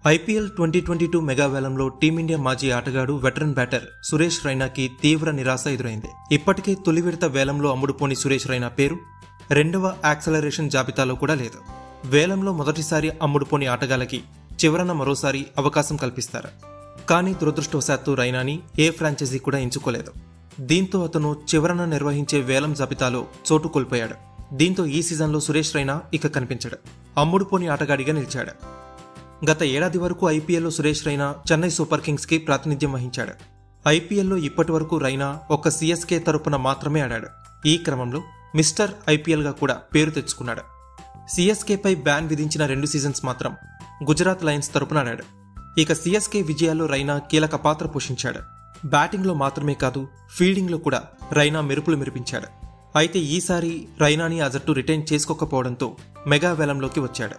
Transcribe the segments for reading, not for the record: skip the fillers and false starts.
IPL 2022 mega వేలంలో team India మాజీ ఆటగాడు వెటరన్ బ్యాటర్ సురేష్ రైనాకి తీవ్ర నిరాశ ఎదురైంది. ఇప్పటికే తొలి విడత వేలంలో అమ్ముడుపోని సురేష్ రైనా పేరు రెండవ యాక్సలరేషన్ జాబితాలో కూడా లేదు. వేలంలో మొదటిసారి అమ్ముడుపోని ఆటగాళ్లకి చివరన మరోసారి అవకాశం కల్పిస్తారు. కానీ దురదృష్టవశాత్తు రైనాని ఏ ఫ్రాంచైజీ కూడా ఎంచుకోలేదు. దీంతో అతను చివరన నిర్వహించే వేలం జాబితాలో చోటు కోల్పోయాడు. దీంతో ఈ సీజన్లో సురేష్ రైనా ఇక కనిపించాడు. అమ్ముడుపోని ఆటగాడిగా నిలిచాడు. గత ఏడాది వరకు ఐపీఎల్లో సురేష్ రైనా చెన్నై సూపర్ కింగ్స్ కి ప్రాతినిధ్యం వహించాడు. ఐపీఎల్లో ఇప్పటి వరకు రైనా ఒక్క సిఎస్కే తరపున మాత్రమే ఆడాడు. ఈ క్రమంలో మిస్టర్ ఐపీఎల్ గా కూడా పేరు తెచ్చుకున్నాడు. సిఎస్కేపై బ్యాన్ విధించిన 2 సీజన్స్ మాత్రం గుజరాత్ లయన్స్ తరపున ఆడాడు. ఇక సిఎస్కే విజయాల్లో రైనా కీలక పాత్ర పోషించాడు. బ్యాటింగ్ లో మాత్రమే కాదు, ఫీల్డింగ్ లో కూడా రైనా మెరుపులు మెరిపించాడు. అయితే ఈసారి రైనాని ఆ జట్టు రిటైన్ చేసుకోకపోవడంతో మెగా వేలంలోకి వచ్చాడు.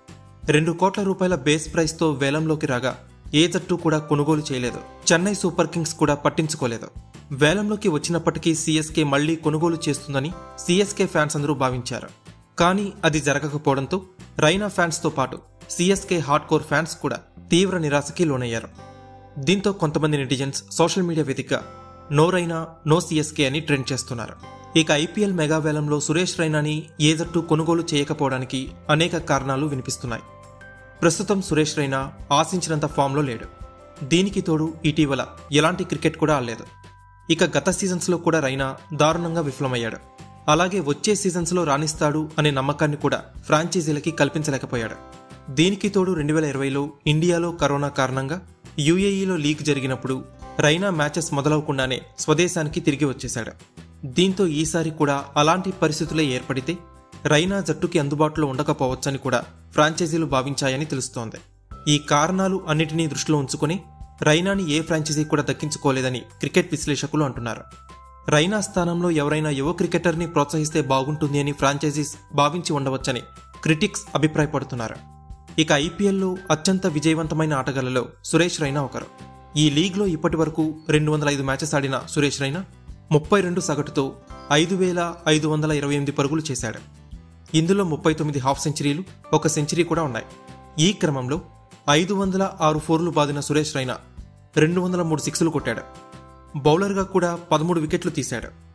2 కోట్ల రూపాయల బేస్ ప్రైస్ తో వేలంలోకి రాగా ఏ జట్టు కూడా కొనుగోలు చేయలేదు. చెన్నై సూపర్ కింగ్స్ కూడా పట్టించుకోలేదు. వేలంలోకి వచ్చినప్పటికీ సిఎస్కే మళ్లీ కొనుగోలు చేస్తుందని సిఎస్కే ఫ్యాన్స్ అందరూ భావించారు. కానీ అది జరగకపోవడంతో రైనా ఫ్యాన్స్ తో పాటు సిఎస్కే హార్డ్ కోర్ ఫ్యాన్స్ కూడా తీవ్ర నిరాశకి లోనయ్యారు. దీంతో కొంతమంది నెటిజన్స్ సోషల్ మీడియా వేదికగా నో రైనా నో సిఎస్కే అని ట్రెండ్ చేస్తున్నారు. ఇక ఐపీఎల్ మెగా వేలంలో సురేష్ రైనాని ఏ జట్టు కొనుగోలు చేయకపోవడానికి అనేక కారణాలు వినిపిస్తున్నాయి. ప్రస్తుతం సురేష్ రైనా ఆశించినంత ఫామ్లో లేడు. దీనికి తోడు ఇటీవల ఎలాంటి క్రికెట్ కూడా ఆడలేదు. ఇక గత సీజన్స్లో కూడా రైనా దారుణంగా విఫలమయ్యాడు. అలాగే వచ్చే సీజన్స్లో రాణిస్తాడు అనే నమ్మకాన్ని కూడా ఫ్రాంచైజీలకి కల్పించలేకపోయాడు. దీనికి తోడు 2020లో ఇండియాలో కరోనా కారణంగా యూఏఈలో లీగ్ జరిగినప్పుడు రైనా మ్యాచెస్ మొదలవకుండానే స్వదేశానికి తిరిగి వచ్చేశాడు. దీంతో ఈసారి కూడా అలాంటి పరిస్థితులే ఏర్పడితే రైనా జట్టుకి అందుబాటులో ఉండకపోవచ్చని కూడా ఫ్రాంచైజీలు భావించాయని తెలుస్తోంది. ఈ కారణాలు అన్నిటినీ దృష్టిలో ఉంచుకుని రైనాని ఏ ఫ్రాంచైజీ కూడా దక్కించుకోలేదని క్రికెట్ విశ్లేషకులు అంటున్నారు. రైనా స్థానంలో ఎవరైనా యువ క్రికెటర్ని ప్రోత్సహిస్తే బాగుంటుంది అని ఫ్రాంచైజీస్ భావించి ఉండవచ్చని క్రిటిక్స్ అభిప్రాయపడుతున్నారు. ఇక ఐపీఎల్లో అత్యంత విజయవంతమైన ఆటగాళ్లలో సురేష్ రైనా ఒకరు. ఈ లీగ్లో ఇప్పటి వరకు 205 మ్యాచెస్ ఆడిన సురేష్ రైనా 32 సగటుతో 5,528 పరుగులు చేశాడు. ఇందులో 39 హాఫ్ సెంచరీలు, 1 సెంచరీ కూడా ఉన్నాయి. ఈ క్రమంలో 506 ఫోర్లు బాదిన సురేష్ రైనా 203 సిక్స్లు కొట్టాడు. బౌలర్గా కూడా 13 వికెట్లు తీశాడు.